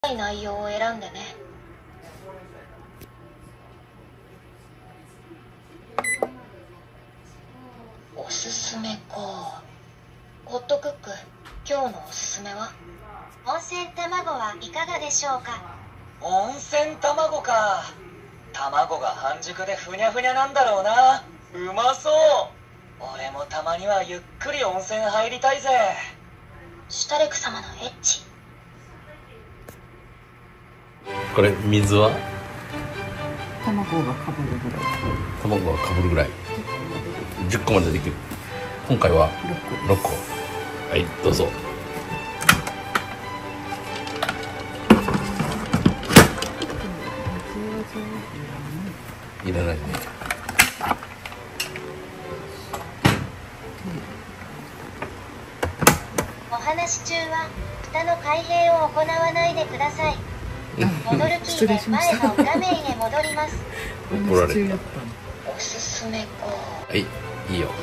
い内容を選んでね。おすすめか。ホットクック、今日のおすすめは？ 温泉卵はいかがでしょうか？ 温泉卵か。卵が半熟でふにゃふにゃなんだろうな。うまそう。俺もたまにはゆっくり温泉入りたいぜ。 シュタレク様のエッチ。 これ水は卵がかぶるぐらい。 卵がかぶるぐらい。10個までできる。今回は6個。はい、どうぞ。いらないね。 お話し中は蓋の開閉を行わないでください。戻るキーで前の画面へ戻ります。 怒られた。 おすすめか。 はい、いいよ。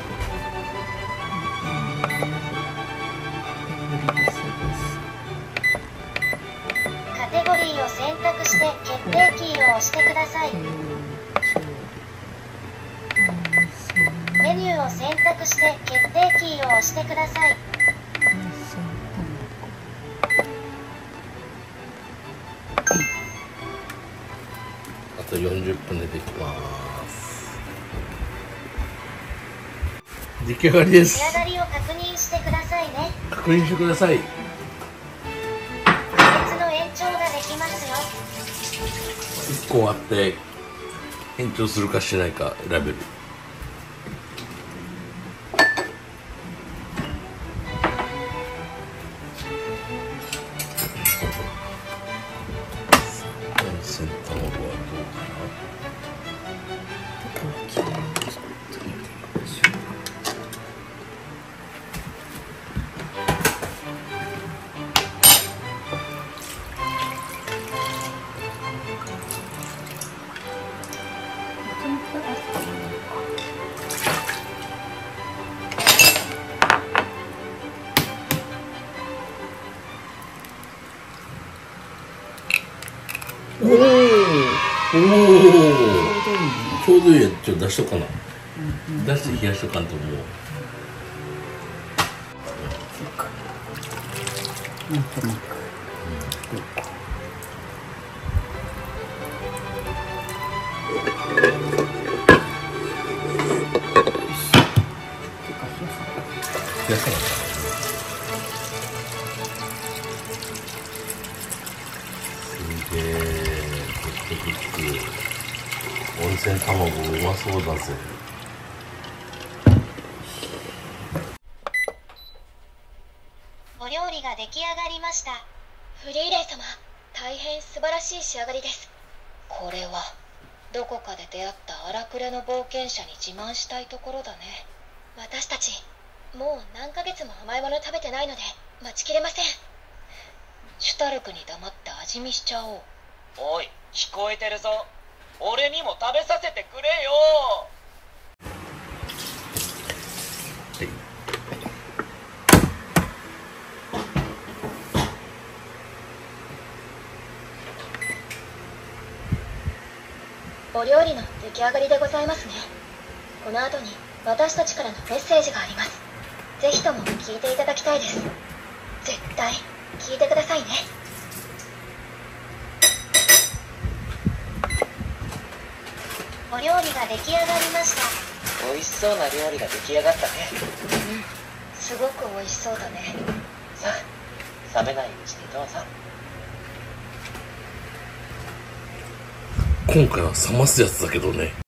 カテゴリーを選択して決定キーを押してください。メニューを選択して決定キーを押してください。 あと40分でできます。出来上がりです。 仕上がりを確認してくださいね。 確認してください。 加熱の延長ができますよ。 1個割って延長するかしないか選べる。温泉卵はどうかな。おお、ちょうどいいや。ちょっと出しとかな。出して冷やしとかんと思う。 なんとなく。 冷やさないか。すげえ。ホットクック。温泉卵うまそうだぜ。 お料理が出来上がりました。 フリーレン様、大変素晴らしい仕上がりです。これはどこかで出会った荒くれの冒険者に自慢したいところだね。私たちもう何ヶ月も甘いもの食べてないので待ちきれません。シュタルクに黙って味見しちゃおう。 おい、聞こえてるぞ。俺にも食べさせてくれよ。 お料理の出来上がりでございますね。この後に私たちからのメッセージがあります。ぜひとも聞いていただきたいです。絶対聞いてくださいね。 お料理が出来上がりました。 美味しそうな料理が出来上がったね。 すごく美味しそうだね。 さあ、冷めないうちにどうぞ。 今回は冷ますやつだけどね。